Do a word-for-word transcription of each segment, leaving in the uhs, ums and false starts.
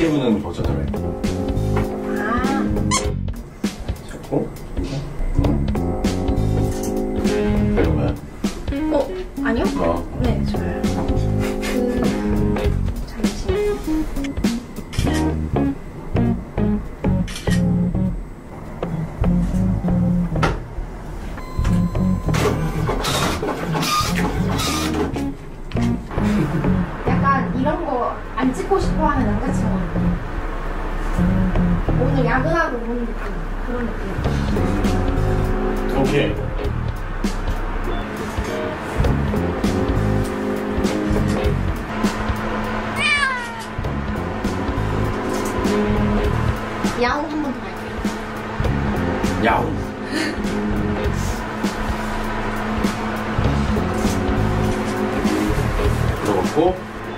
깨우는 버전으로 해. 아. 잡고 이거. 이런 거야? 어? 아니요? 어. 네, 좋아요. 그... 잠시만요. 약간 이런 거 안 찍고 싶어 하는 남자친구. 오늘 야근하고 오는 느낌. 그런 느낌. 오케이. 야옹 한 번 더 할게요. 야옹. 들어갔고.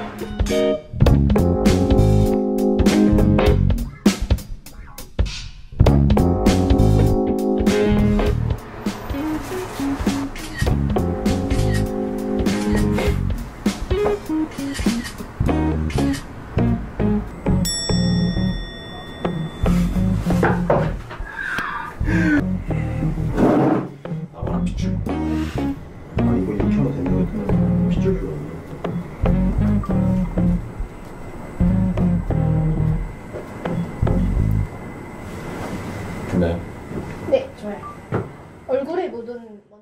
나와라 핏줄. 아 이거 이렇게 하면 되는 거구나. 핏줄 필요 없네. 네. 네, 좋아요. 얼굴에 묻은